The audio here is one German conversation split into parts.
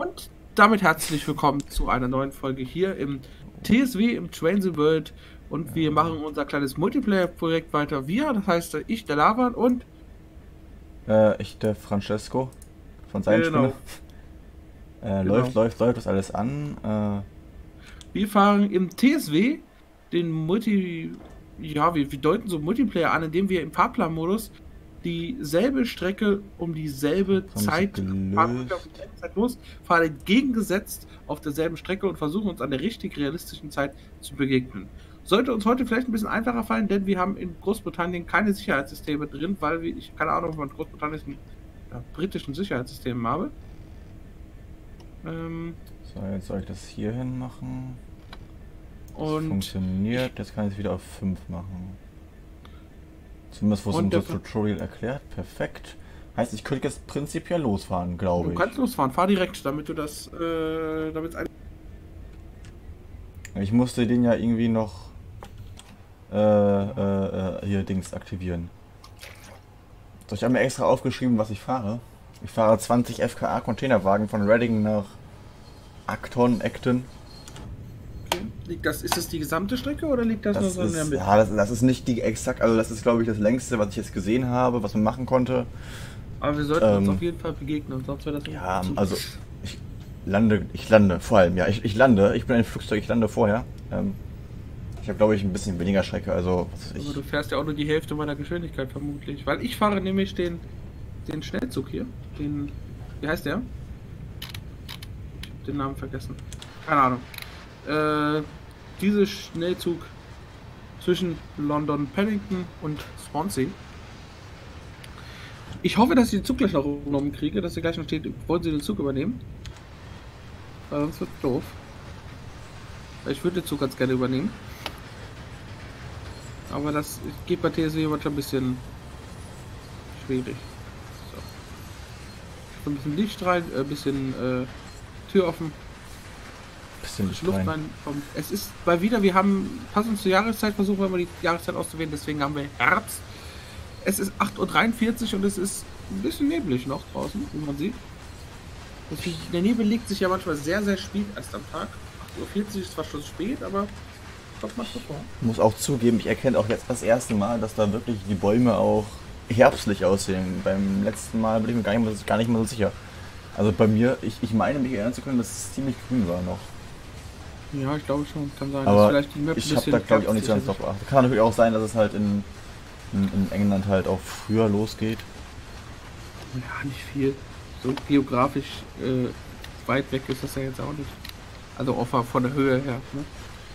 Und damit herzlich willkommen zu einer neuen Folge hier im TSW im Train the World. Und wir machen unser kleines Multiplayer-Projekt weiter. Wir, das heißt ich, der Lavan und... Ich, der Francesco von seinen Genau. Läuft das alles an. Wir fahren im TSW den wir deuten so Multiplayer an, indem wir im Fahrplanmodus dieselbe Strecke um dieselbe Zeit fahren los, fahren entgegengesetzt auf derselben Strecke und versuchen uns an der richtig realistischen Zeit zu begegnen. Sollte uns heute vielleicht ein bisschen einfacher fallen, denn wir haben in Großbritannien keine Sicherheitssysteme drin, weil ich keine Ahnung, ob man in Großbritannien britischen Sicherheitssystemen habe. So, jetzt soll ich das hier hin machen. Und funktioniert. Jetzt kann ich es wieder auf 5 machen. Zumindest wurde unser Tutorial erklärt. Perfekt. Heißt, ich könnte jetzt prinzipiell losfahren, glaube ich. Du kannst losfahren, fahr direkt, damit du das, Ich musste den ja irgendwie noch hier Dings aktivieren. So, ich habe mir extra aufgeschrieben, was ich fahre. Ich fahre 20 FKA Containerwagen von Reading nach Acton. Ist das die gesamte Strecke oder liegt das nur so in der Mitte? Ja, das ist nicht die exakt, also das ist glaube ich das längste, was ich jetzt gesehen habe, was man machen konnte. Aber wir sollten uns auf jeden Fall begegnen, sonst wäre das nicht. Ja, also ich lande vor allem, ja, ich lande, ich bin ein Flugzeug, ich lande vorher. Ich habe glaube ich ein bisschen weniger Strecke, also was weiß ich. Aber du fährst ja auch nur die Hälfte meiner Geschwindigkeit vermutlich, weil ich fahre nämlich den Schnellzug hier, wie heißt der? Ich habe den Namen vergessen. Keine Ahnung. Dieser Schnellzug zwischen London Paddington und Swansea. Ich hoffe, dass ich den Zug gleich noch übernommen kriege, dass er gleich noch steht, wollen Sie den Zug übernehmen? Weil sonst wird es doof. Ich würde den Zug ganz gerne übernehmen. Aber das geht bei TSW manchmal ein bisschen schwierig. So ein bisschen Licht rein, ein bisschen Tür offen. Luft reinkommt. Es ist mal wieder, wir haben passend zur Jahreszeit, versuchen wir mal die Jahreszeit auszuwählen, deswegen haben wir Herbst. Es ist 8:43 Uhr und es ist ein bisschen neblig noch draußen, wie man sieht. Der Nebel legt sich ja manchmal sehr, sehr spät erst am Tag. 8:40 Uhr ist zwar schon spät, aber kommt mal vor. Ich muss auch zugeben, ich erkenne auch jetzt das erste Mal, dass da wirklich die Bäume auch herbstlich aussehen. Beim letzten Mal bin ich mir gar nicht mal so sicher. Also bei mir, ich meine mich erinnern zu können, dass es ziemlich grün war noch. Ja, ich glaube schon, kann sein. Aber dass die Map ich habe da glaube ich auch nicht so ganz drauf geachtet. Kann natürlich auch sein, dass es halt in England halt auch früher losgeht. Ja, nicht viel. So geografisch weit weg ist das ja jetzt auch nicht. Also auch von der Höhe her. Ne?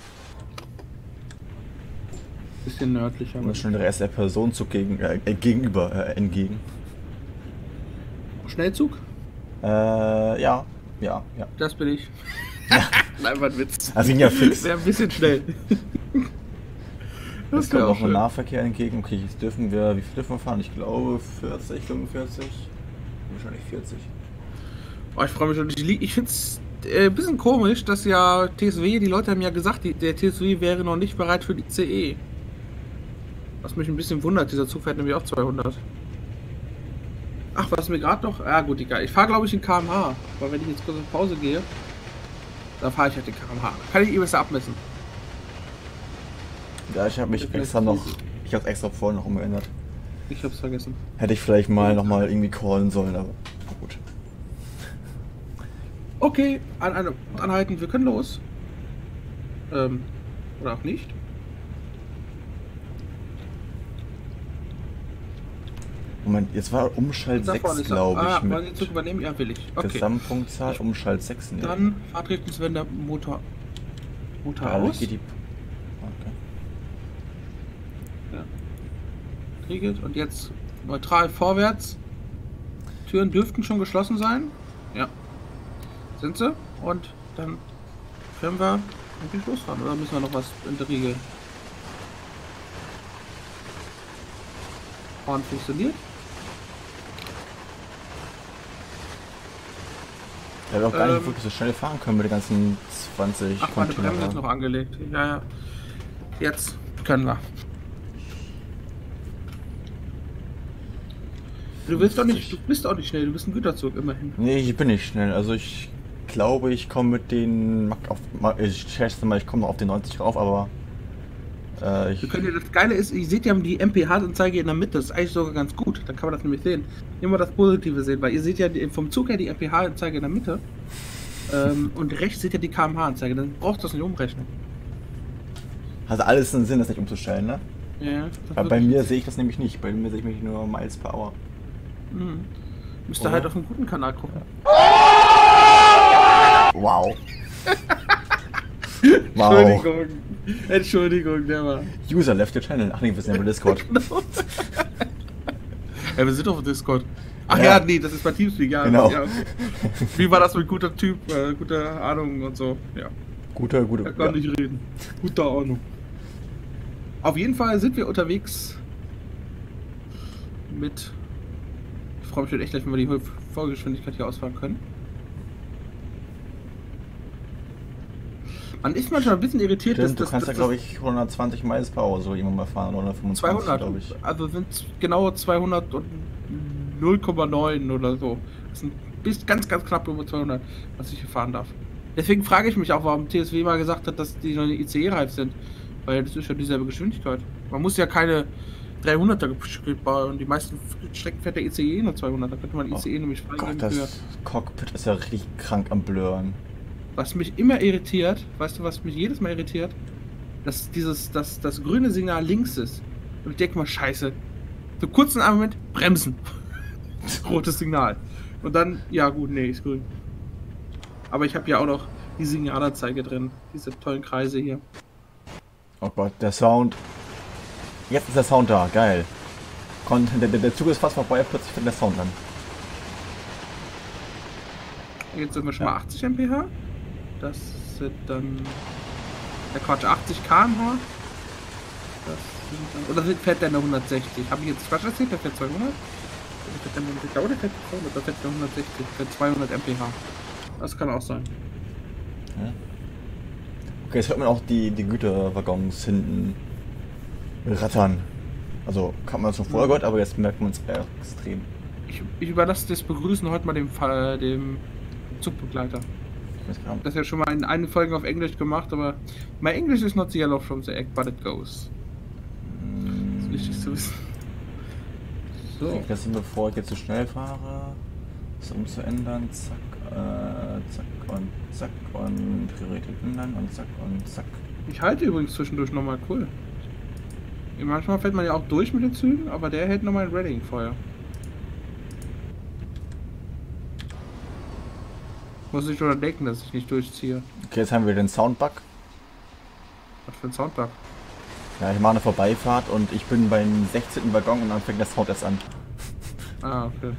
Bisschen nördlicher. Und schon der erste Personenzug entgegen. Schnellzug? Ja. Das bin ich. Nein, war ein Witz. Das ging ja fix. Wäre ein bisschen schnell. Es kommt auch ein Nahverkehr entgegen. Okay, jetzt dürfen wir, wie viel dürfen wir fahren? Ich glaube 40, 45. Wahrscheinlich 40. Oh, ich freue mich schon. Ich finde es ein bisschen komisch, dass ja TSW, die Leute haben ja gesagt, der TSW wäre noch nicht bereit für die CE. Was mich ein bisschen wundert, dieser Zug fährt nämlich auch 200. Ach, was mir gerade noch... Ja gut, egal. Ich fahre glaube ich in km/h. Weil wenn ich jetzt kurz auf Pause gehe, dann fahre ich halt in km/h. Kann ich besser abmessen. Ja, ich habe mich extra noch... Ich habe extra vorhin noch umgeändert. Ich hab's vergessen. Hätte ich vielleicht mal nochmal irgendwie callen sollen, aber gut. Okay, anhalten, wir können los. Oder auch nicht. Moment, jetzt war Umschalt 6, glaube ich. Wollen Sie den Zug übernehmen? Ja, will ich. Okay. Gesamtpunktzahl, Umschalt 6. Nee. Dann Fahrtrichtungswende, Motor aus. Geht die... Okay. Ja. Regelt und jetzt neutral vorwärts. Türen dürften schon geschlossen sein. Ja. Sind sie? Und dann können wir eigentlich losfahren. Oder müssen wir noch was in der Riegel? Horn funktioniert. Ja, wir auch gar nicht wirklich so schnell fahren können mit den ganzen 20 Ach, meine Bremse ist noch angelegt. Ja. Jetzt können wir. Du bist auch nicht schnell, du bist ein Güterzug immerhin. Nee, ich bin nicht schnell. Also ich glaube, ich komme mit den... Ich schätze mal, ich komme noch auf den 90 rauf, aber... Das Geile ist, ihr seht ja die MPH-Anzeige in der Mitte, das ist eigentlich sogar ganz gut, dann kann man das nämlich sehen. Immer das Positive sehen, weil ihr seht ja vom Zug her die MPH-Anzeige in der Mitte und rechts seht ihr die kmh-Anzeige, dann braucht das nicht umrechnen. Hat alles einen Sinn, das nicht umzustellen, ne? Ja. Aber bei mir sehe ich das nämlich nicht, bei mir sehe ich mich nur Miles per Hour. Mhm. Müsst ihr halt auf einen guten Kanal gucken. Wow. Wow. Entschuldigung, der war. User left your channel. Ach nee, wir sind ja bei Discord. Genau. Ja, wir sind auf Discord. Ach ja, nee, das ist bei Teamspeak, ja. Genau. Ja, okay. Wie war das mit guter Typ, gute Ahnung und so, ja. Gute. Da kann ich reden. Gute Ahnung. Auf jeden Fall sind wir unterwegs mit... Ich freue mich schon echt gleich, wenn wir die Vollgeschwindigkeit hier ausfahren können. Man ist manchmal ein bisschen irritiert, Stimmt, du kannst ja, glaube ich, 120 Miles per Hour so irgendwann mal fahren, oder 25, 200, glaube ich. also sind genau 200 und 0,9 oder so. Das sind bis ganz knapp über 200, was ich hier fahren darf. Deswegen frage ich mich auch, warum TSW mal gesagt hat, dass die noch ICE-reif sind. Weil das ist ja dieselbe Geschwindigkeit. Man muss ja keine 300er bauen. Die meisten Strecken fährt der ICE nur 200. Da könnte man ICE nämlich freigeben. Gott, das Cockpit ist ja richtig krank am Blurren. Was mich immer irritiert, weißt du, was mich jedes Mal irritiert? Dass das grüne Signal links ist. Und ich denke mal, scheiße. So kurz einen Moment, bremsen. Rotes Signal. Und dann, ja gut, nee, ist grün. Aber ich habe ja auch noch die Signalanzeige drin. Diese tollen Kreise hier. Oh Gott, der Sound. Jetzt ist der Sound da, geil. Der Zug ist fast vorbei, plötzlich fängt der Sound an. Jetzt sind wir schon mal 80 mph. Das sind dann... Quatsch, 80 km/h. Oder fährt der nur 160? Habe ich jetzt Quatsch erzählt? Der fährt 200? Ich glaube, der fährt 200. Der fährt nur 160. Der fährt 200 mph. Das kann auch sein. Ja. Okay, jetzt hört man auch die Güterwaggons hinten rattern. Also kann man das schon vorher gehört, aber jetzt merkt man es extrem. Ich überlasse das Begrüßen heute mal dem Zugbegleiter. Das ist ja schon mal in einer Folge auf Englisch gemacht, aber my English is not the yellow from the egg, but it goes. Das ist wichtig zu wissen. So. Das sind, bevor ich jetzt zu schnell fahre, das umzuändern, zack, zack und Priorität ändern und zack. Ich halte übrigens zwischendurch nochmal, cool. Manchmal fällt man ja auch durch mit den Zügen, aber der hält nochmal ein Redding-Feuer. Muss ich schon denken, dass ich nicht durchziehe. Okay, jetzt haben wir den Soundbug. Was für ein Soundbug? Ja, ich mache eine Vorbeifahrt und ich bin beim 16. Waggon und dann fängt der Sound erst an. Ah, okay.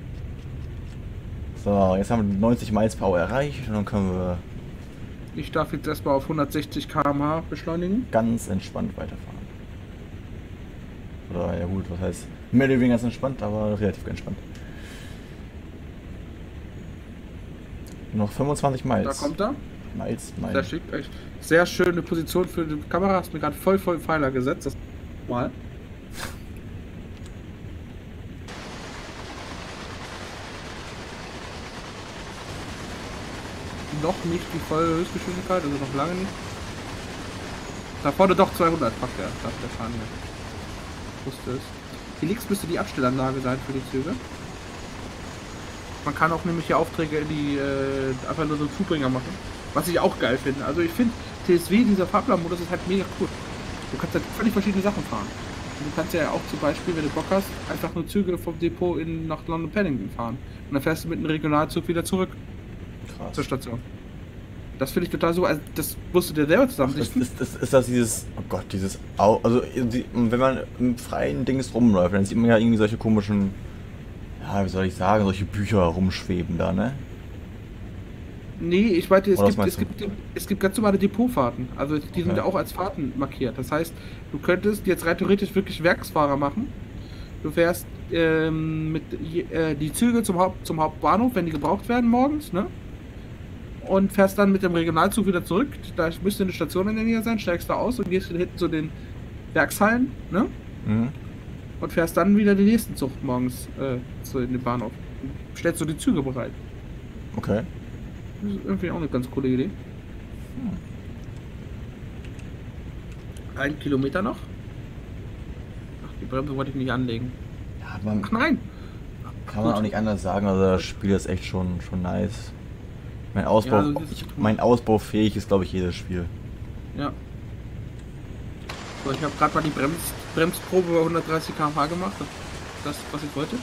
So, jetzt haben wir 90 Miles per Hour erreicht und dann können wir... Ich darf jetzt erstmal auf 160 km/h beschleunigen. Ganz entspannt weiterfahren. Oder ja gut, was heißt... Mehr oder weniger ganz entspannt, aber relativ entspannt. Noch 25 Miles. Da kommt er. Miles. Sehr schick, echt. Sehr schöne Position für die Kamera. Hast mir gerade voll Pfeiler gesetzt. Das mal. Noch nicht die volle Höchstgeschwindigkeit, also noch lange nicht. Da vorne doch 200, fuck der fahren hier. Wusste es. Hier links müsste die Abstellanlage sein für die Züge. Man kann auch nämlich hier Aufträge in die einfach nur so Zubringer machen. Was ich auch geil finde. Also ich finde TSW, dieser Fahrplanmodus ist halt mega cool. Du kannst halt völlig verschiedene Sachen fahren. Und du kannst ja auch zum Beispiel, wenn du Bock hast, einfach nur Züge vom Depot nach London Paddington fahren. Und dann fährst du mit einem Regionalzug wieder zurück. Krass. Zur Station. Das finde ich total so, also das musst du dir selber zusammenrichten. Ist das dieses, oh Gott, dieses, also wenn man im freien Dings rumläuft, dann sieht man ja irgendwie solche komischen, ja, wie soll ich sagen, solche Bücher rumschweben da, ne? Nee, ich weiß, es gibt ganz normale Depotfahrten. Also die sind ja auch als Fahrten markiert. Das heißt, du könntest jetzt rein theoretisch wirklich Werksfahrer machen. Du fährst die Züge zum Hauptbahnhof, wenn die gebraucht werden morgens, ne? Und fährst dann mit dem Regionalzug wieder zurück. Da müsste eine Station in der Nähe sein, steigst da aus und gehst hinten zu den Werkshallen, ne? Mhm. Und fährst dann wieder den nächsten Zug morgens in den Bahnhof. Stellst du die Züge bereit. Okay. Das ist irgendwie auch eine ganz coole Idee. 1 Kilometer noch. Ach, die Bremse wollte ich nicht anlegen. Ja, Ach nein! Kann man auch nicht anders sagen, also das Spiel ist echt schon nice. Mein ausbaufähig ist, glaube ich, jedes Spiel. Ja. So, ich habe gerade mal die Bremsprobe bei 130 km/h gemacht. Das, was ich wollte.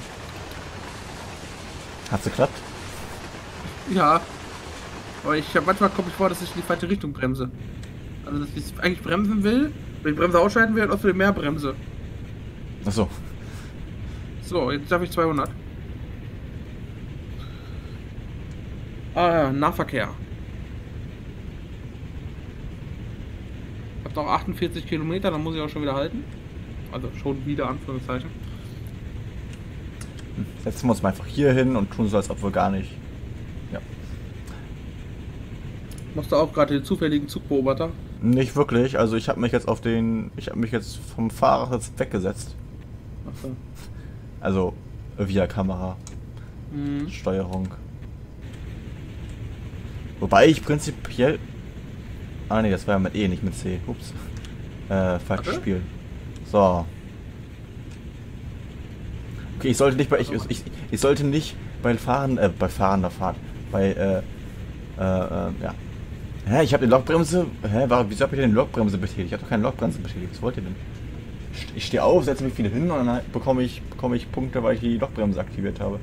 Hat's geklappt? Ja. Aber manchmal komme ich vor, dass ich in die falsche Richtung bremse. Also, dass ich eigentlich bremsen will, wenn ich Bremse ausschalten will, außerdem mehr bremse. Achso. So, jetzt darf ich 200. Nahverkehr. Ich habe noch 48 Kilometer, dann muss ich auch schon wieder halten. Also schon wieder, Anführungszeichen. Setzen wir uns mal einfach hier hin und tun so, als ob wir gar nicht. Ja. Machst du auch gerade den zufälligen Zugbeobachter? Nicht wirklich, also ich habe mich jetzt vom Fahrer jetzt weggesetzt. Achso. Also via Kamera. Steuerung. Wobei ich prinzipiell. Ah ne, das war ja mit E, nicht mit C. Ups. Falsches Spiel. So. Okay, ich sollte nicht bei fahrender Fahrt. Ja. Hä, ich habe die Lokbremse. Wieso habe ich denn die Lokbremse betätigt? Ich habe doch keine Lokbremse betätigt. Was wollt ihr denn? Ich stehe auf, setze mich wieder hin und dann bekomme ich Punkte, weil ich die Lokbremse aktiviert habe.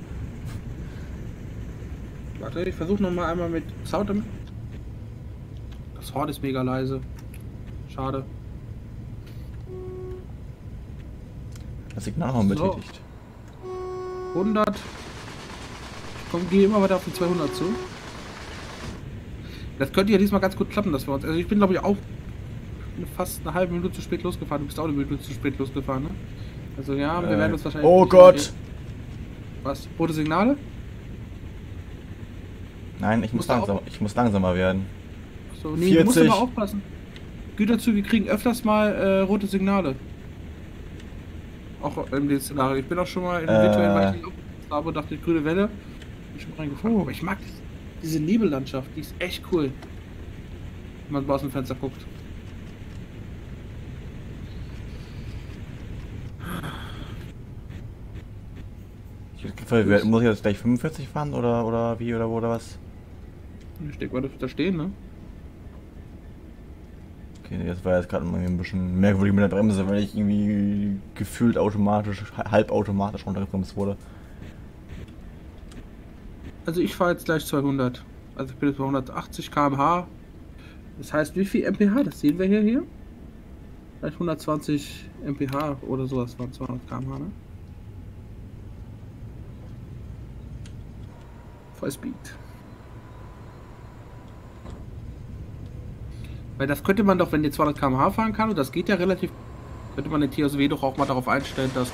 Warte, ich versuche noch mal einmal mit Sound. Das Horn ist mega leise. Schade. Das Signal haben wir betätigt. 100. Komm, geh immer weiter auf die 200 zu. Das könnte ja diesmal ganz gut klappen, dass wir uns. Also ich bin glaube ich auch fast eine halbe Minute zu spät losgefahren. Du bist auch eine Minute zu spät losgefahren, ne? Also ja, wir werden uns wahrscheinlich. Oh Gott! Was? Rote Signale? Nein, ich muss langsamer werden. So, nee, 40. Du musst aber aufpassen. Güterzüge kriegen öfters mal rote Signale. Auch in dem Szenario. Ich bin auch schon mal in virtuellen, weil ich nicht habe und dachte, grüne Welle. Bin schon reingefahren. Aber ich mag diese Nebellandschaft, die ist echt cool. Wenn man aus dem Fenster guckt. Muss ich jetzt gleich 45 fahren oder wie oder wo oder was? Ich denke mal, da stehen, ne? Okay, das war jetzt gerade ein bisschen merkwürdig mit der Bremse, weil ich irgendwie gefühlt halbautomatisch runtergebremst wurde. Also ich fahre jetzt gleich 200. Also ich bin jetzt bei 180 km/h. Das heißt, wie viel mph? Das sehen wir hier. Vielleicht 120 mph oder sowas waren 200 km/h, ne? Vollspeed. Weil das könnte man doch, wenn ihr 200 km/h fahren kann, und das geht ja relativ, könnte man den TSW doch auch mal darauf einstellen, dass...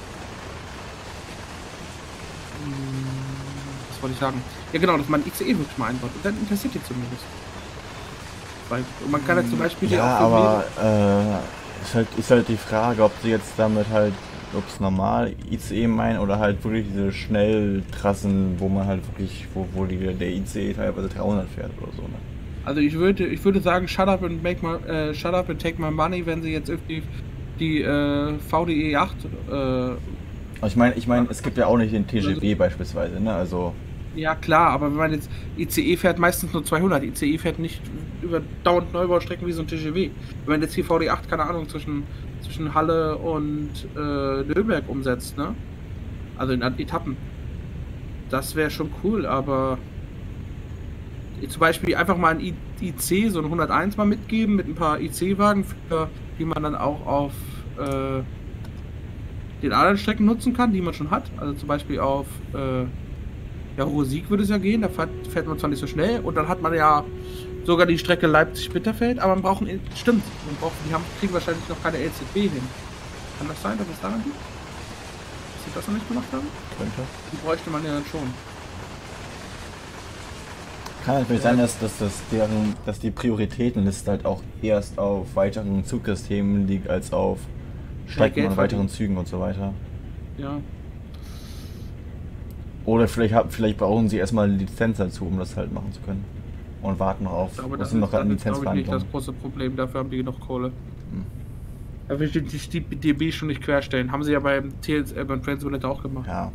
Was wollte ich sagen? Ja genau, dass man ICE wirklich mal einbaut. Und dann interessiert ihr zumindest. Weil man kann ja zum Beispiel... Ja, aber ist halt die Frage, ob sie jetzt damit halt, ob es normal ICE meinen oder halt wirklich diese Schnelltrassen, wo man halt wirklich, wo der ICE teilweise 300 fährt oder so, ne? Also ich würde sagen, shut up and take my money, wenn sie jetzt irgendwie die VDE 8 ich meine, es gibt ja auch nicht den TGW beispielsweise, ne? Also ja klar, aber wenn man jetzt ICE fährt meistens nur 200, ICE fährt nicht über dauernd Neubaustrecken wie so ein TGW. Wenn man jetzt hier VD 8, keine Ahnung, zwischen Halle und Nürnberg umsetzt, ne? Also in Etappen. Das wäre schon cool, aber zum Beispiel einfach mal ein IC, so ein 101 mal mitgeben mit ein paar IC-Wagen, die man dann auch auf den anderen Strecken nutzen kann, die man schon hat. Also zum Beispiel auf Hohe Sieg würde es ja gehen, da fährt man zwar nicht so schnell und dann hat man ja sogar die Strecke Leipzig-Bitterfeld, aber man braucht kriegen wahrscheinlich noch keine LZB hin. Kann das sein, dass es daran liegt? Dass sie das noch nicht gemacht haben? Könnte. Die bräuchte man ja dann schon. Kann natürlich sein, dass die Prioritätenliste halt auch erst auf weiteren Zugsystemen liegt, als auf Strecken und weiteren Zügen und so weiter. Ja. Oder vielleicht brauchen sie erstmal eine Lizenz dazu, um das halt machen zu können. und warten noch auf. Aber das sind noch ist, das gerade in ist glaube ich, nicht Lizenzverhandlungen. das große Problem. Dafür haben die genug Kohle. Hm. Da will ich die DB schon nicht querstellen. Haben sie ja beim beim Train Simulator auch gemacht. Ja.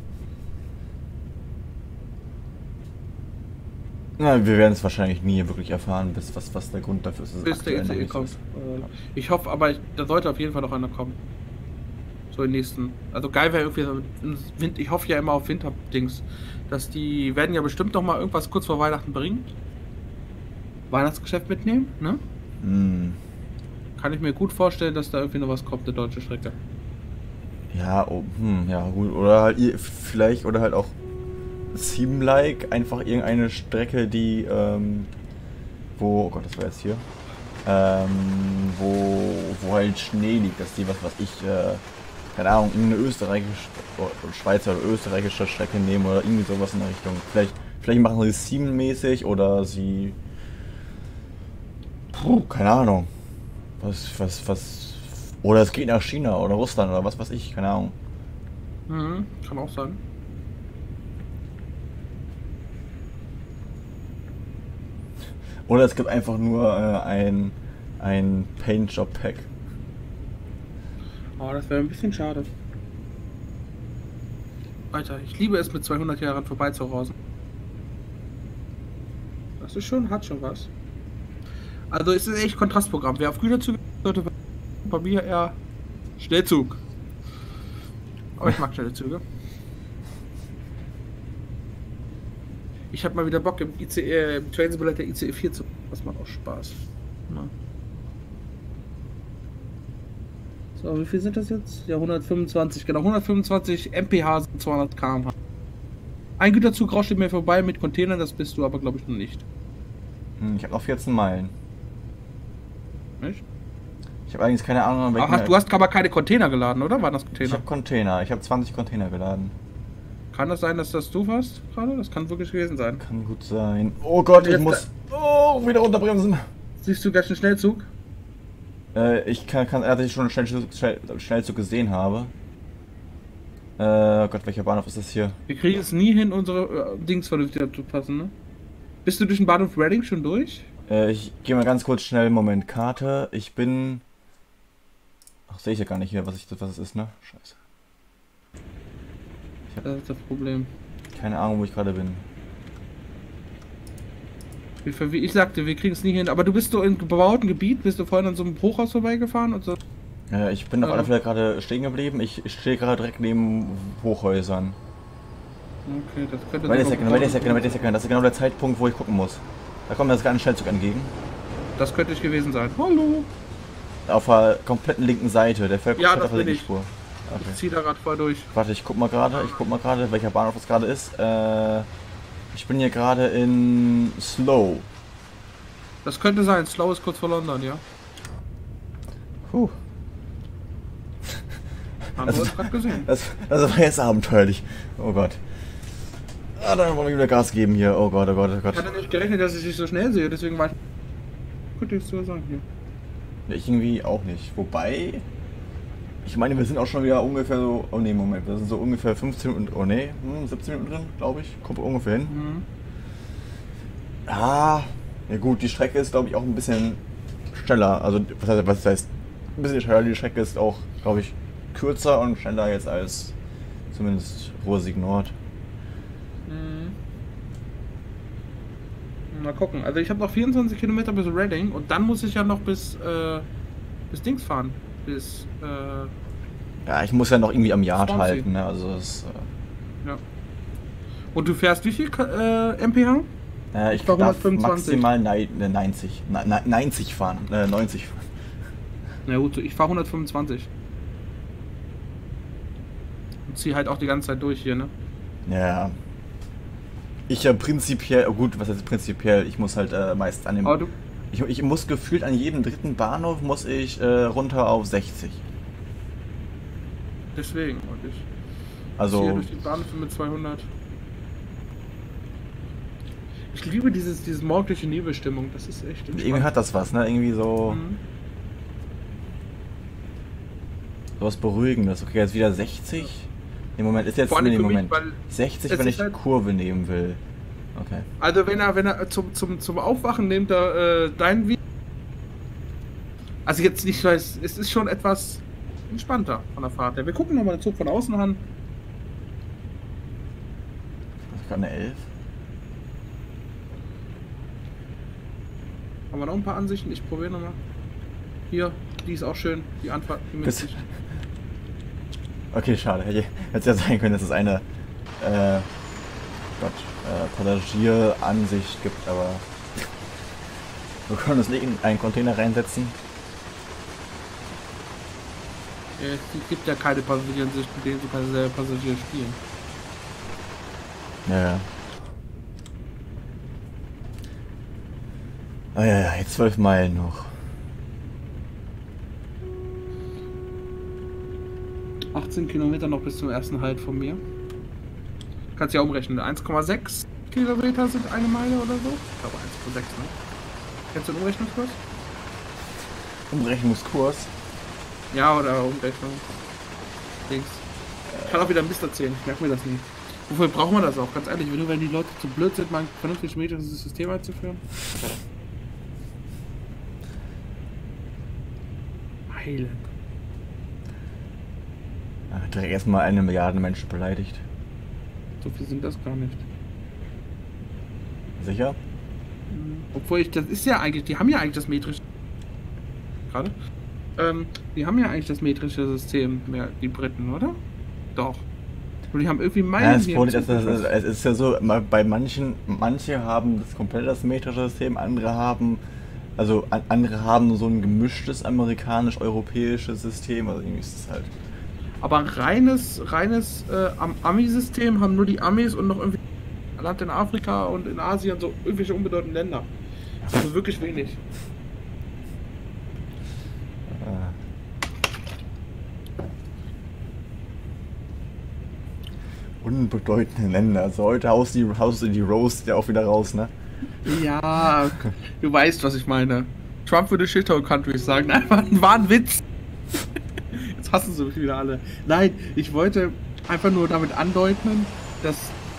Na, wir werden es wahrscheinlich nie wirklich erfahren, was der Grund dafür ist. Bis der ECE kommt. Ich hoffe, aber da sollte auf jeden Fall noch einer kommen. So im nächsten. Also geil wäre irgendwie so ich hoffe ja immer auf Winterdings. Dass die werden ja bestimmt noch mal irgendwas kurz vor Weihnachten bringen. Weihnachtsgeschäft mitnehmen, ne? Hm. Kann ich mir gut vorstellen, dass da irgendwie noch was kommt, eine deutsche Strecke. Ja, ja gut. Oder halt vielleicht, oder halt auch Seem-like, einfach irgendeine Strecke, die, wo, oh Gott, das war jetzt hier, wo halt Schnee liegt, dass die was ich, keine Ahnung, irgendeine österreichische, oder Schweizer oder österreichische Strecke nehmen oder irgendwie sowas in der Richtung. Vielleicht machen sie es Seem-mäßig oder sie, keine Ahnung, oder es geht nach China oder Russland oder was weiß ich, keine Ahnung. Mhm, kann auch sein. Oder es gibt einfach nur ein Paint-Job-Pack. Oh, das wäre ein bisschen schade. Alter, ich liebe es, mit 200 Jahren vorbeizurausen. Das ist schon, hat schon was. Also es ist echt Kontrastprogramm. Wer auf Güterzüge sollte, bei mir eher Schnellzug. Aber ich mag schnelle Züge. Ich habe mal wieder Bock im ICE, im Train Simulator ICE 4 zu. Das macht auch Spaß. Na. So, wie viel sind das jetzt? Ja, 125, genau. 125 mph, 200 km/h. Ein Güterzug rauscht mir vorbei mit Containern, das bist du aber, glaube ich, noch nicht. Ich habe noch 14 Meilen. Nicht? Ich habe eigentlich keine Ahnung, Ach, du hast aber keine Container geladen, oder? Waren das Container? Ich habe Container. Ich habe 20 Container geladen. Kann das sein, dass das du warst gerade? Das kann wirklich gewesen sein. Kann gut sein. Oh Gott, ich muss wieder runterbremsen. Siehst du gleich einen Schnellzug? Ich kann, dass ich schon einen Schnellzug gesehen habe. Oh Gott, welcher Bahnhof ist das hier? Wir kriegen es nie hin, unsere Dings vernünftig zu passen, ne? Bist du durch den Bahnhof Reading schon durch? Ich gehe mal ganz kurz schnell, Moment, Karte. Ich bin... Ach, sehe ich ja gar nicht hier, was es ist, ne? Scheiße. Das ist das Problem. Keine Ahnung, wo ich gerade bin. Wie ich sagte, wir kriegen es nie hin. Aber du bist so im bebauten Gebiet, bist du vorhin an so einem Hochhaus vorbeigefahren und so? Ich bin auf alle Fälle gerade stehen geblieben. Ich stehe gerade direkt neben Hochhäusern. Okay, das könnte Wait a second. Das ist genau der Zeitpunkt, wo ich gucken muss. Da kommt mir jetzt gerade ein Schnellzug entgegen. Das könnte ich gewesen sein. Hallo! Auf der kompletten linken Seite. Der fährt ja, auf der linken Spur. Okay. Ich zieh da gerade voll durch. Warte, ich guck mal gerade, welcher Bahnhof das gerade ist. Ich bin hier gerade in Slough. Das könnte sein. Slough ist kurz vor London, ja. Puh. Haben wir uns gerade gesehen. Das war jetzt abenteuerlich. Oh Gott. Ah, dann wollen wir wieder Gas geben hier. Oh Gott, oh Gott, oh Gott. Ich hatte nicht gerechnet, dass ich dich so schnell sehe, deswegen war ich... Könnte ich so sagen hier. Ich irgendwie auch nicht. Wobei... Ich meine, wir sind auch schon wieder ungefähr so... Oh ne, Moment. Wir sind so ungefähr 15 Minuten... Oh ne, 17 Minuten drin, glaube ich. Kommt ungefähr hin. Mhm. Ah, ja gut, die Strecke ist, glaube ich, auch ein bisschen schneller. Also, was heißt ein bisschen schneller? Die Strecke ist auch, glaube ich, kürzer und schneller jetzt als zumindest Ruhr-Sieg Nord. Mhm. Mal gucken. Also ich habe noch 24 Kilometer bis Reading und dann muss ich ja noch bis Dings fahren. Bis ja, ich muss ja noch irgendwie am Yard 20. halten, ne? Also das, ja. Und du fährst wie viel mph? Ich darf maximal 90 fahren. 90 fahren. Na gut, ich fahre 125. Und zieh halt auch die ganze Zeit durch hier, ne? Ja. Ich ja prinzipiell, oh gut, was heißt prinzipiell? Ich muss halt meist an dem... Ich muss gefühlt an jedem dritten Bahnhof muss ich runter auf 60. Deswegen, und ich also ziehe durch die Bahnhöfe mit 200. Ich liebe diese morgendliche Nebelstimmung, das ist echt entspannt. Irgendwie hat das was, ne? Irgendwie so... So was Beruhigendes. Okay, jetzt wieder 60. Im Moment ist jetzt... Nee, Moment. 60, wenn ich halt Kurve nehmen will. Okay. Also wenn er zum Aufwachen nimmt er dein Video. Also jetzt nicht, weil es ist schon etwas entspannter von der Fahrt her. Wir gucken nochmal den Zug von außen an. Das ist gerade eine 11. Haben wir noch ein paar Ansichten? Ich probiere nochmal. Hier, die ist auch schön. Die Anfahrt. Die okay, schade. Hätte ja sein können, dass es eine Passagieransicht gibt, aber wir können uns nicht in einen Container reinsetzen. Es gibt ja keine Passagieransicht, mit denen du kannst selber Passagier spielen. Ja. Ah ja, jetzt 12 Meilen noch. 18 Kilometer noch bis zum ersten Halt von mir. Kannst ja umrechnen. 1,6 Kilometer sind eine Meile oder so. Ich glaube 1,6, ne? Kennst du den Umrechnungskurs? Umrechnungskurs? Ja, oder Umrechnung. Links. Ich kann auch wieder Mist erzählen, ich merke mir das nie. Wofür braucht man das auch? Ganz ehrlich, nur wenn die Leute zu blöd sind, mal ein vernünftiges metrisches System einzuführen. Meilen. Ja, direkt erstmal 1 Milliarde Menschen beleidigt. So viel sind das gar nicht. Sicher? Obwohl das ist ja eigentlich, die haben ja eigentlich das metrische. Gerade? Die haben ja eigentlich das metrische System, mehr die Briten, oder? Doch. Und die haben irgendwie Meilen. Ja, es ist ja so, bei manche haben das komplett das metrische System, andere haben so ein gemischtes amerikanisch-europäisches System, also irgendwie ist es halt. Aber reines Ami-System haben nur die Amis und noch irgendwie Land in Afrika und in Asien, so irgendwelche unbedeutenden Länder. Also wirklich wenig. Unbedeutende Länder. Also heute haust du die Roast ja auch wieder raus, ne? Ja, du weißt, was ich meine. Trump würde Shithole Countries sagen. Einfach war ein Witz. Jetzt hassen sie mich wieder alle. Nein, ich wollte einfach nur damit andeuten, dass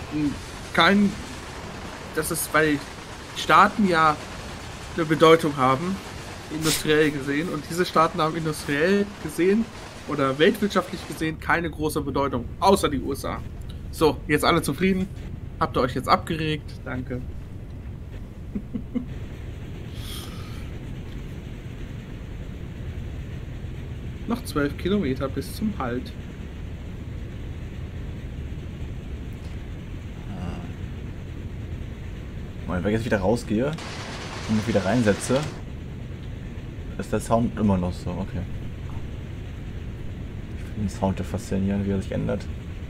weil Staaten ja eine Bedeutung haben, industriell gesehen, und diese Staaten haben industriell gesehen oder weltwirtschaftlich gesehen keine große Bedeutung, außer die USA. So, jetzt alle zufrieden? Habt ihr euch jetzt abgeregt? Danke. Noch 12 Kilometer bis zum Halt. Wenn ich jetzt wieder rausgehe und mich wieder reinsetze, ist der Sound immer noch so, okay. Ich finde den Sound ja faszinierend, wie er sich ändert.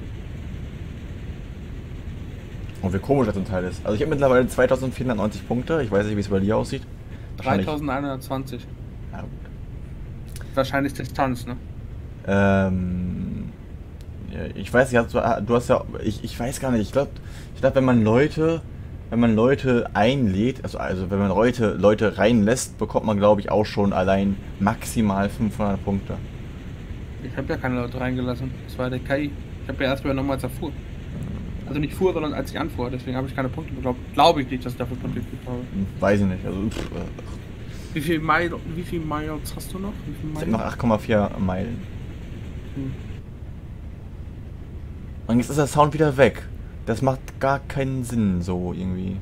Und wie komisch das zum Teil ist. Also ich habe mittlerweile 2490 Punkte, ich weiß nicht, wie es bei dir aussieht. 3120. Ja, gut. Wahrscheinlich Distanz, ne? Ja, ich weiß nicht, du hast ja, ich weiß gar nicht, ich glaube, wenn man Leute einlädt, also wenn man Leute reinlässt, bekommt man, glaube ich, auch schon allein maximal 500 Punkte. Ich habe ja keine Leute reingelassen, das war der KI. Ich habe ja erst übernommen, als er fuhr. Also nicht fuhr, sondern als ich anfuhr, deswegen habe ich keine Punkte bekommen. Glaube ich nicht, dass ich dafür Punkte gekriegt habe. Weiß ich nicht, also Wie viel Miles hast du noch? Ich habe noch 8,4 Meilen. Und jetzt ist der Sound wieder weg. Das macht gar keinen Sinn, so irgendwie.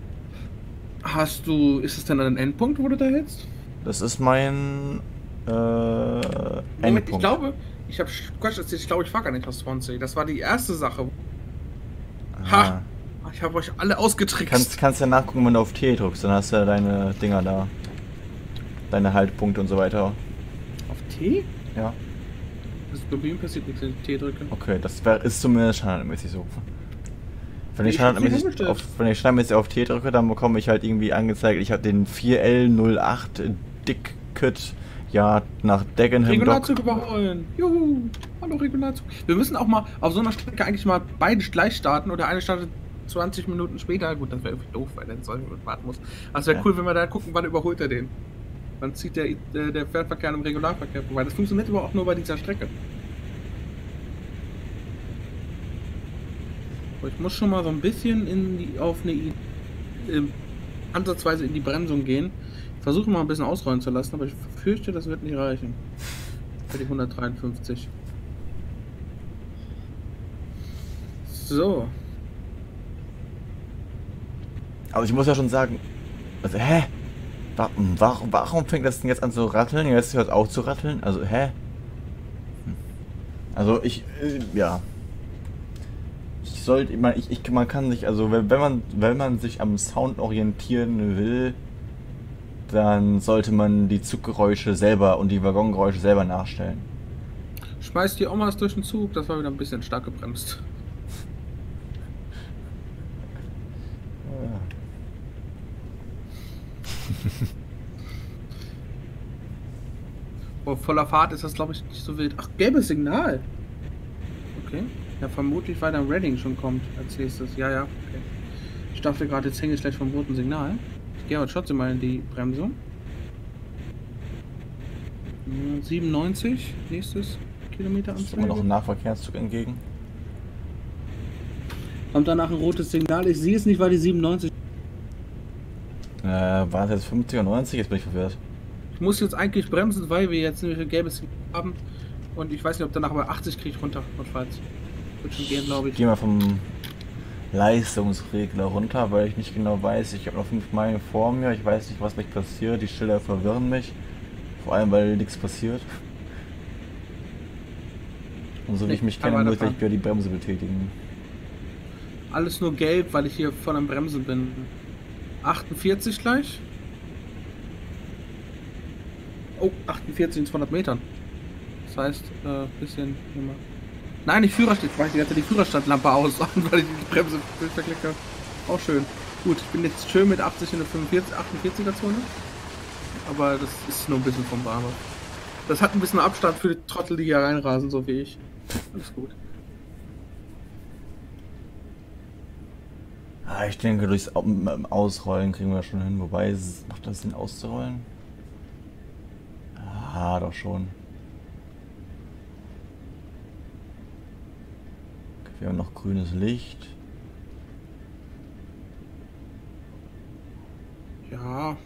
Ist es denn ein Endpunkt, wo du da hältst? Das ist mein Endpunkt. Ich glaube, ich fahre gar nicht aus 20. Das war die erste Sache. Ha! Ich habe euch alle ausgetrickst. Kannst ja nachgucken, wenn du auf T drückst, dann hast du ja deine Dinger da. Deine Haltpunkte und so weiter. Auf T? Ja. Das bei mir passiert nichts, wenn ich T drücke. Okay, ist zumindest standardmäßig so. Wenn ich standardmäßig auf T drücke, dann bekomme ich halt irgendwie angezeigt, ich habe den 4L08 Dickkit ja nach Dagenham Regionalzug überholen. Juhu. Hallo Regionalzug. Wir müssen auch mal auf so einer Strecke eigentlich mal beide gleich starten oder eine startet 20 Minuten später. Gut, das wäre irgendwie doof, weil dann 20 Minuten warten muss. Aber es wäre cool, wenn wir da gucken, wann überholt er den. Wann zieht der Fernverkehr im Regionalverkehr vorbei. Das funktioniert aber auch nur bei dieser Strecke. Ich muss schon mal so ein bisschen auf eine Idee ansatzweise in die Bremsung gehen. Ich versuche mal ein bisschen ausrollen zu lassen, aber ich fürchte, das wird nicht reichen. Für die 153. So. Also ich muss ja schon sagen, also warum fängt das denn jetzt an zu ratteln? Jetzt hört es auch zu ratteln. Also Also ja. Man kann sich, also wenn man sich am Sound orientieren will, dann sollte man die Zuggeräusche selber und die Waggongeräusche selber nachstellen. Schmeißt die Omas durch den Zug, das war wieder ein bisschen stark gebremst. Ja. Oh, voller Fahrt ist das, glaube ich, nicht so wild. Ach, gelbes Signal. Okay. Ja, vermutlich, weil dann Redding schon kommt als nächstes. Ja, ja. Okay. Ich dachte gerade, jetzt hänge ich gleich vom roten Signal. Ich gehe aber trotzdem mal in die Bremsung. 97, nächstes Kilometer Anzeige. Ist immer noch ein Nahverkehrszug entgegen. Kommt danach ein rotes Signal. Ich sehe es nicht, weil die 97. War es jetzt 50 oder 90? Jetzt bin ich verwirrt. Ich muss jetzt eigentlich bremsen, weil wir jetzt nämlich ein gelbes Signal haben. Und ich weiß nicht, ob danach aber 80 kriege ich runter. Notfalls. Wird schon gehen, glaube ich. Ich gehe mal vom Leistungsregler runter, weil ich nicht genau weiß. Ich habe noch 5 Meilen vor mir. Ich weiß nicht, was gleich passiert. Die Schilder verwirren mich. Vor allem, weil nichts passiert. Und so wie ich mich kenne, muss ich gleich wieder die Bremse betätigen. Alles nur gelb, weil ich hier voll am Bremsen bin. 48 gleich. Oh, 48 in 200 Metern. Das heißt, bisschen immer. Nein, die Führerstand. Ich hatte die Führerstandlampe aus, weil ich die Bremse verklickt habe. Auch schön. Gut, ich bin jetzt schön mit 80 in der 48er Zone. Aber das ist nur ein bisschen vom Bahnhof. Das hat ein bisschen Abstand für die Trottel, die hier reinrasen, so wie ich. Alles gut. Ich denke, durchs Ausrollen kriegen wir schon hin. Wobei, macht das Sinn auszurollen? Ah, doch schon. Okay, wir haben noch grünes Licht. Ja.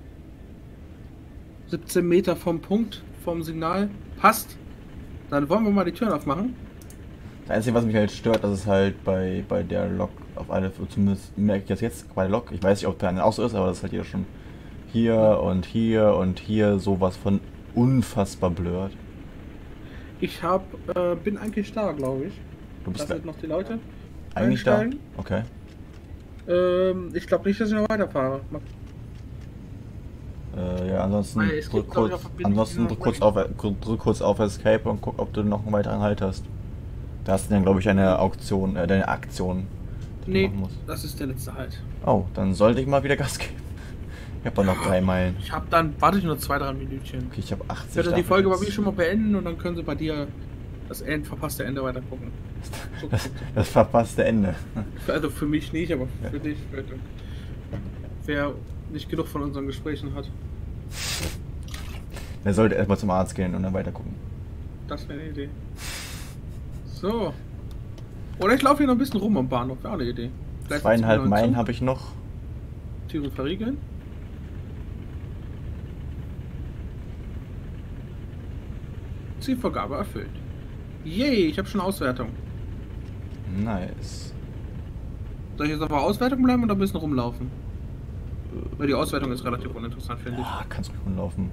17 Meter vom Punkt, vom Signal. Passt. Dann wollen wir mal die Türen aufmachen. Das Einzige, was mich halt stört, dass es halt bei der Lok auf alle, zumindest merke ich das jetzt bei der Lok, ich weiß nicht, ob der eine auch so ist, aber das ist halt hier schon hier und hier und hier sowas von unfassbar blurrt. Ich bin eigentlich da, glaube ich. Du bist da sind noch die Leute. Eigentlich einsteigen. Da? Okay. Ich glaube nicht, dass ich noch weiterfahre. Ja, ansonsten drück kurz auf Escape und guck, ob du noch einen weiteren Halt hast. Da hast du dann, glaube ich, eine Auktion, deine Aktion, die du machen musst. Das ist der letzte Halt. Oh, dann sollte ich mal wieder Gas geben. Ich habe noch 3 Meilen. Ich habe dann, warte ich nur 2-3 Minütchen. Okay, ich habe 80. Ich werde die Folge bei mir schon mal beenden und dann können sie bei dir das verpasste Ende weiter gucken. So, das verpasste Ende. Also für mich nicht, aber für dich. Wer nicht genug von unseren Gesprächen hat. Der sollte erstmal zum Arzt gehen und dann weiter gucken. Das wäre eine Idee. So. Oder ich laufe hier noch ein bisschen rum am Bahnhof. Wäre auch eine Idee. 2,5 Meilen habe ich noch. Türen verriegeln. Zielvorgabe erfüllt. Yay, ich habe schon Auswertung. Nice. Soll ich jetzt auf der Auswertung bleiben oder ein bisschen rumlaufen? Weil die Auswertung ist relativ uninteressant, finde ich. Ja, kannst du rumlaufen.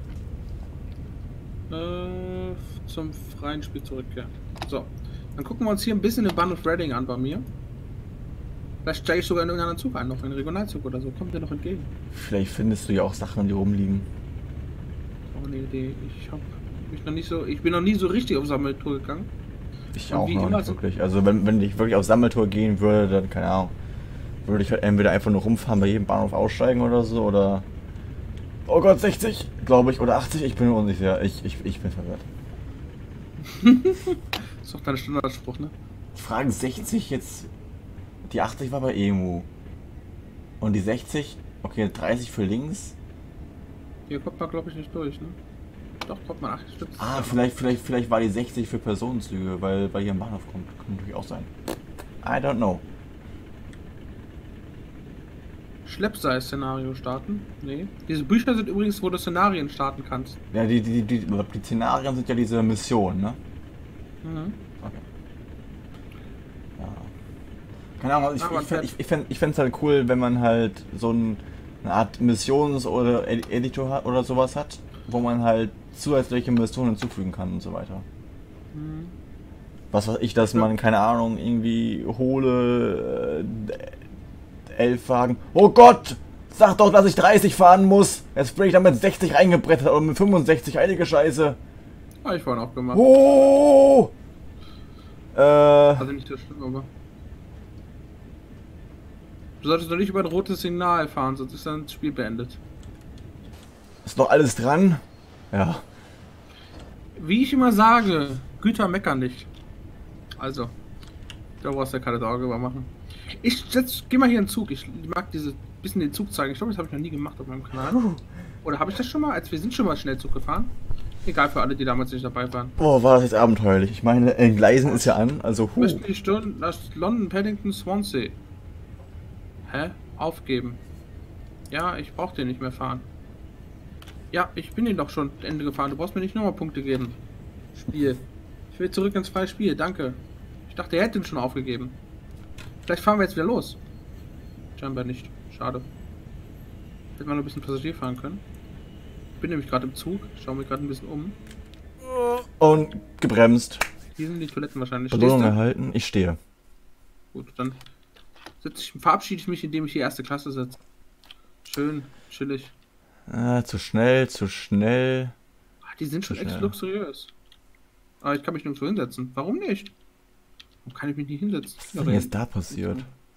Zum freien Spiel zurückkehren. So, dann gucken wir uns hier ein bisschen den Bahnhof Redding an bei mir. Vielleicht steige ich sogar in irgendeinen Zug ein, noch einen Regionalzug oder so. Kommt dir noch entgegen. Vielleicht findest du ja auch Sachen, die rumliegen. Auch eine Idee. Ich bin noch nie so richtig auf Sammeltour gegangen. Ich auch noch nicht wirklich. Also wenn ich wirklich auf Sammeltour gehen würde, dann, keine Ahnung, würde ich halt entweder einfach nur rumfahren, bei jedem Bahnhof aussteigen oder so, oder... Oh Gott, 60, glaube ich, oder 80, ich bin mir unsicher. Ich bin verwirrt. Ist doch dein Standardspruch, ne? Fragen 60 jetzt... Die 80 war bei EMU. Und die 60, okay, 30 für links. Hier kommt man, glaube ich, nicht durch, ne? Doch, kommt man 8 Stück. Ah, vielleicht war die 60 für Personenzüge, weil hier ein Bahnhof kommt. Kann natürlich auch sein. I don't know. Schleppseil-Szenario starten? Nee. Diese Bücher sind übrigens, wo du Szenarien starten kannst. Ja, die Szenarien sind ja diese Missionen, ne? Mhm. Okay. Ja. Keine Ahnung, ich fände es halt cool, wenn man halt so eine Art Missions- oder Editor hat oder sowas hat, wo man halt zusätzliche Missionen hinzufügen kann und so weiter. Mhm. Was weiß ich, dass man, keine Ahnung, irgendwie hole 11 Wagen. Oh Gott! Sag doch, dass ich 30 fahren muss! Jetzt bin ich da mit 60 reingebrettert oder mit 65, heilige Scheiße! Habe ich vorhin auch gemacht. Oh! Also nicht so schlimm, aber... Du solltest doch nicht über ein rotes Signal fahren, sonst ist dann das Spiel beendet. Ist noch alles dran? Ja. Wie ich immer sage, Güter meckern nicht. Also, da brauchst du ja keine Sorge über machen. Geh mal hier in den Zug. Ich mag diese bisschen den Zug zeigen. Ich glaube, das habe ich noch nie gemacht auf meinem Kanal. Oder habe ich das schon mal? Wir sind schon mal Schnellzug gefahren. Egal für alle, die damals nicht dabei waren. Oh, war das jetzt abenteuerlich. Ich meine, Gleisen ist ja an, also Müssen die Stunden nach London, Paddington, Swansea. Hä? Aufgeben. Ja, ich brauche den nicht mehr fahren. Ja, ich bin den doch schon Ende gefahren. Du brauchst mir nicht nochmal Punkte geben. Spiel. Ich will zurück ins freie Spiel, danke. Ich dachte, er hätte ihn schon aufgegeben. Vielleicht fahren wir jetzt wieder los. Scheinbar nicht. Schade. Hätte man noch ein bisschen Passagier fahren können. Ich bin nämlich gerade im Zug. Schau mich gerade ein bisschen um. Und gebremst. Hier sind die Toiletten wahrscheinlich. Belohnung erhalten. Ich stehe. Gut, dann verabschiede ich mich, indem ich die erste Klasse sitze. Schön, chillig. Zu schnell, zu schnell. Ach, die sind schon echt luxuriös. Aber ich kann mich nirgendwo hinsetzen. Warum nicht? Warum kann ich mich nicht hinsetzen? Was ist denn jetzt da passiert?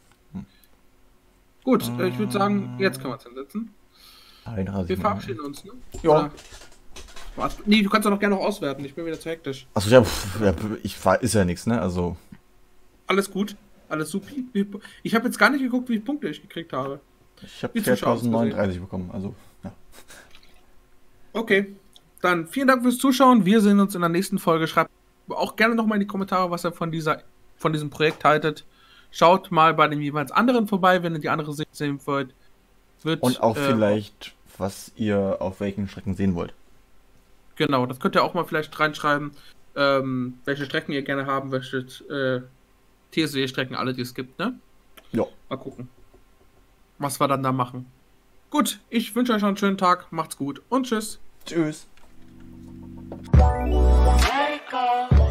Gut, ich würde sagen, jetzt können wir uns hinsetzen. Wir verabschieden uns, ne? Ja. Nee, du kannst doch noch gerne noch auswerten. Ich bin wieder zu hektisch. Achso, ja, ist ja nichts, ne? Also. Alles gut. Alles supi. Ich habe jetzt gar nicht geguckt, wie viele Punkte ich gekriegt habe. Ich habe 4039 bekommen, also, ja. Okay. Dann vielen Dank fürs Zuschauen. Wir sehen uns in der nächsten Folge. Schreibt auch gerne nochmal in die Kommentare, was ihr von diesem Projekt haltet. Schaut mal bei den jeweils anderen vorbei, wenn ihr die andere sehen wollt. Und auch vielleicht, was ihr auf welchen Strecken sehen wollt. Genau, das könnt ihr auch mal vielleicht reinschreiben, welche Strecken ihr gerne haben möchtet. TSW-Strecken, alle, die es gibt, ne? Ja. Mal gucken, was wir dann da machen. Gut, ich wünsche euch noch einen schönen Tag. Macht's gut und tschüss. Tschüss. Let it go.